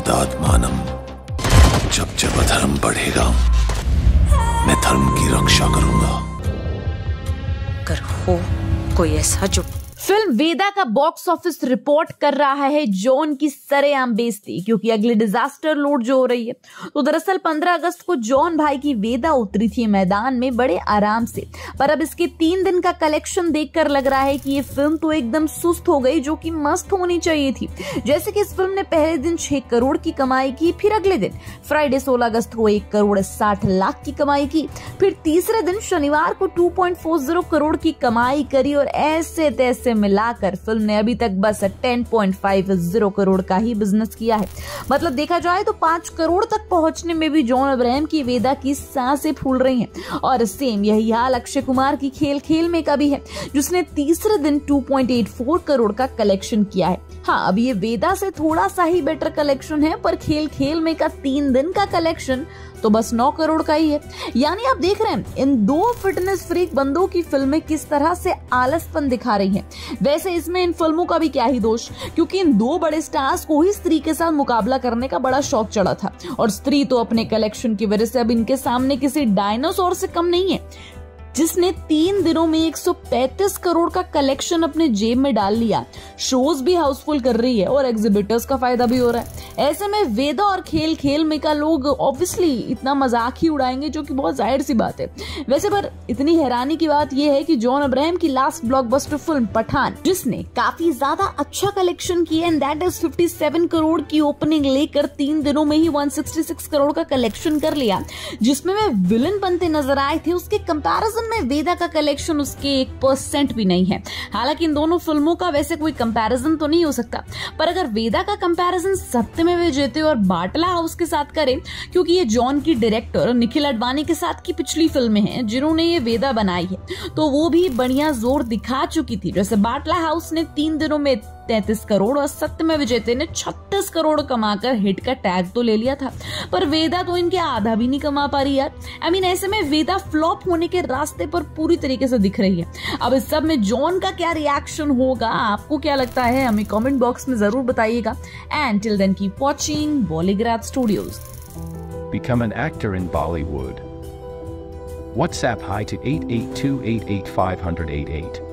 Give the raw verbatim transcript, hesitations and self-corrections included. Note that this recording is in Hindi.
दाद मानम, जब जब अधर्म बढ़ेगा मैं धर्म की रक्षा करूंगा। अगर हो कोई ऐसा जो फिल्म वेदा का बॉक्स ऑफिस रिपोर्ट कर रहा है जॉन की सरेआम बेइज्जती, क्योंकि अगली डिजास्टर लोड जो हो रही है। तो दरअसल पंद्रह अगस्त को जॉन भाई की वेदा उतरी थी मैदान में बड़े आराम से, पर अब इसके तीन दिन का कलेक्शन देखकर लग रहा है कि ये फिल्म तो एकदम सुस्त हो गई, जो कि मस्त होनी चाहिए थी। जैसे कि इस फिल्म ने पहले दिन छह करोड़ की कमाई की, फिर अगले दिन फ्राइडे सोलह अगस्त को एक करोड़ साठ लाख की कमाई की, फिर तीसरे दिन शनिवार को two point four zero crore की कमाई करी, और ऐसे तैसे मिलाकर फिल्म ने अभी तक बस ten point five zero crore का ही बिजनेस किया है। मतलब देखा जाए तो पांच करोड़ तक पहुंचने में भी जॉन अब्राहम की वेदा की सांसें फूल रही हैं। और सेम यही हाल अक्षय कुमार की खेल खेल में का भी है, जिसने तीसरे दिन two point eight four crore का कलेक्शन किया है। हाँ, अब ये वेदा से थोड़ा सा ही बेटर कलेक्शन है, पर खेल खेल में का तीन दिन का कलेक्शन तो बस नौ करोड़ का ही है। यानी आप देख रहे हैं इन दो फिटनेस फ्रीक बंदों की फिल्में किस तरह से आलसपन दिखा रही हैं। वैसे इसमें इन फिल्मों का भी क्या ही दोष, क्योंकि इन दो बड़े स्टार्स को ही स्त्री के साथ मुकाबला करने का बड़ा शौक चढ़ा था, और स्त्री तो अपने कलेक्शन की वजह से अब इनके सामने किसी डायनासोर से कम नहीं है, जिसने तीन दिनों में एक सौ पैंतीस करोड़ का कलेक्शन अपने जेब में डाल लिया। शोज भी हाउसफुल कर रही है और एग्जिबिटर्स का फायदा भी हो रहा है। ऐसे में वेदा और खेल खेल में का लोग ऑब्वियसली इतना मजाक ही उड़ाएंगे, जो कि बहुत जाहिर सी बात है। वैसे पर इतनी हैरानी की बात यह है कि जॉन अब्राहम की लास्ट ब्लॉकबस्टर फिल्म पठान, जिसने काफी ज्यादा अच्छा कलेक्शन किया एंड दैट इज सत्तावन करोड़ की ओपनिंग लेकर तीन दिनों में ही एक सौ छियासठ करोड़ का कलेक्शन कर लिया, जिसमें वे विलन बनते नजर आए थे, उसके कंपैरिजन में वेदा का कलेक्शन उसके एक परसेंट भी नहीं है। हालांकि इन दोनों फिल्मों का वैसे कोई कंपैरिजन तो नहीं हो सकता, पर अगर वेदा का कंपैरिजन सत्यमेव जयते और बाटला हाउस के साथ करें, क्योंकि ये जॉन की डायरेक्टर निखिल अडवाणी के साथ की पिछली फिल्में हैं जिन्होंने ये वेदा बनाई है, तो वो भी बढ़िया जोर दिखा चुकी थी। जैसे बाटला हाउस ने तीन दिनों में तैंतीस करोड़ और सत्यमेव जयते ने छत्तीस करोड़ कमाकर हिट का टैग तो ले लिया था, पर वेदा तो इनके आधा भी नहीं कमा पा रही यार। आई मीन ऐसे में वेदा फ्लॉप होने के रास्ते पर पूरी तरीके से दिख रही है। अब इस सब में जॉन का क्या रिएक्शन होगा, आपको क्या लगता है, हमें कमेंट बॉक्स में जरूर बताइएगा। And till then keep watching Bollygraph studios. Become an actor in Bollywood. WhatsApp hi to eight eight two eight eight five zero zero eight eight.